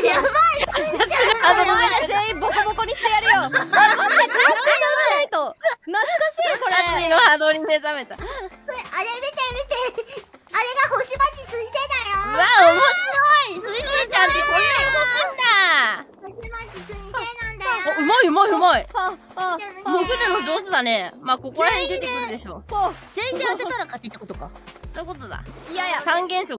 やばい。 お前ら全員ボコボコにしてやるよ。待って、懐かしいと。懐かしいこれ。 の波動に目覚めた。 あれ見て見て。あれが星町水星うだよ。 わ、面白い。水星ちゃんってこんな動くんだ。 星町水星なんだよ。 うまいうまいうまい。 あ、 潜るの上手だね。まあここら辺出てくるでしょ。 全員で当てたら勝ちってことか。 そういうことだ。 いやいや。 三原色